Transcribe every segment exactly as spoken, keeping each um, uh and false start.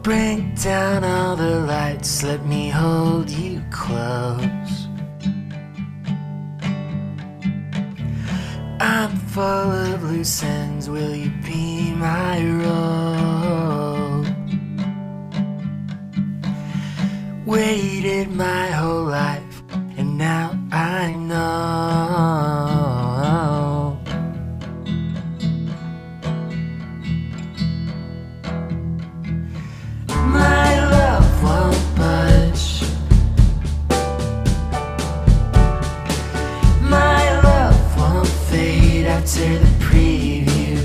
Bring down all the lights, let me hold you close. I'm full of loose ends, will you be my rope? Waited my whole life, and now I know. My love won't budge. My love won't fade after the preview.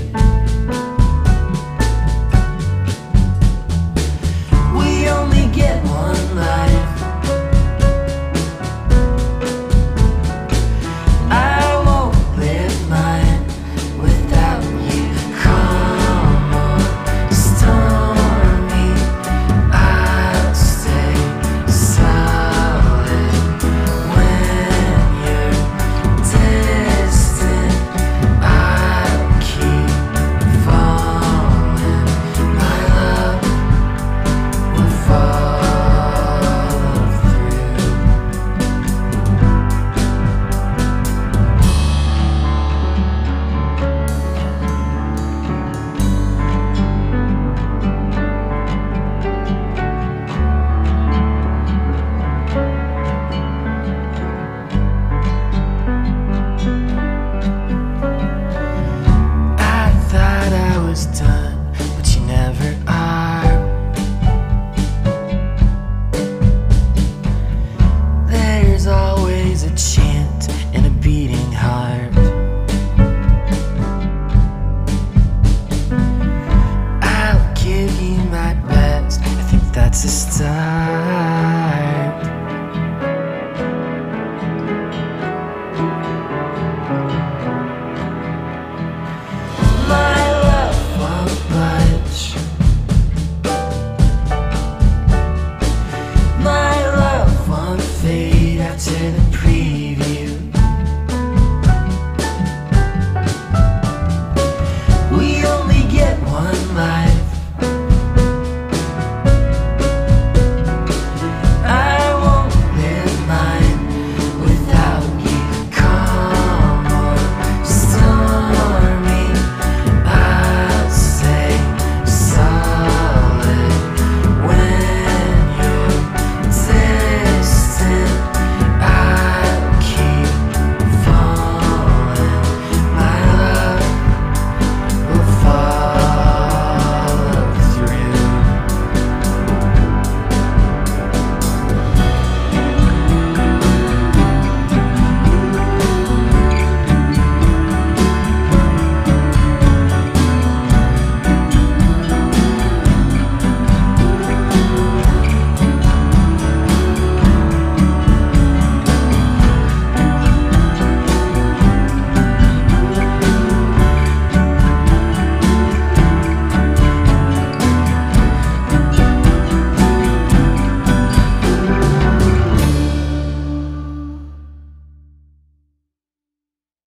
We only get one life. I won't live mine without you. Come on, stormy, I'll stay solid when you're distant. I'll keep falling. My love will follow through. I thought I was done, but you never are. There's always a chant and a beating heart. I'll give you my best, I think that's a start.